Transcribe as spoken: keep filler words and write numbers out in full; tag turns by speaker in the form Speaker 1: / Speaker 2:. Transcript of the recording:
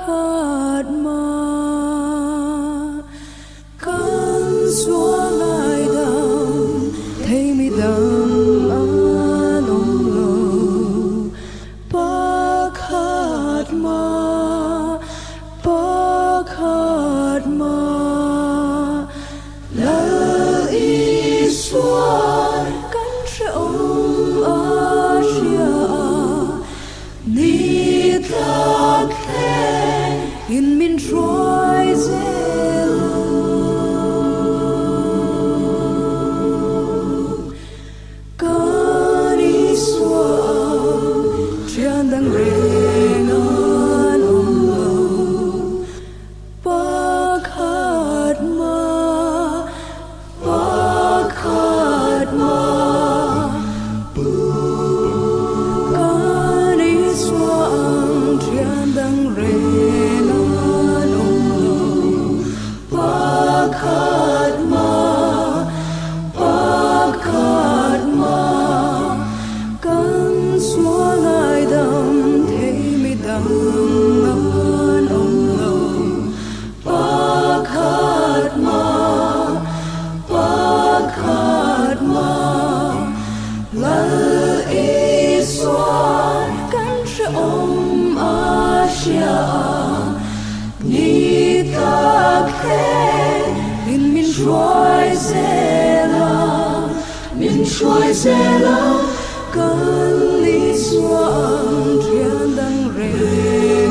Speaker 1: khát mà cơn gió lại đầm thấy mi đầm an ôm lâu ba khát mà ba khát mà là ý xoan cánh sẽ ôm á chia ni ta khen in min trôi dễ có đi xoan trên đang rèn an ôm lâu ba khát mà ba khát mà có đi xoan trên đang rèn an ôm lâu ba khát mà ba khát mà cơn gió lại đầm thấy mi đầm an ôm lâu ba khát mà ba khát mà là ý xoan cánh sẽ ôm á chia ni ta khen in min trôi dễ la min trôi dễ la cơn lý xoan trên đang rèn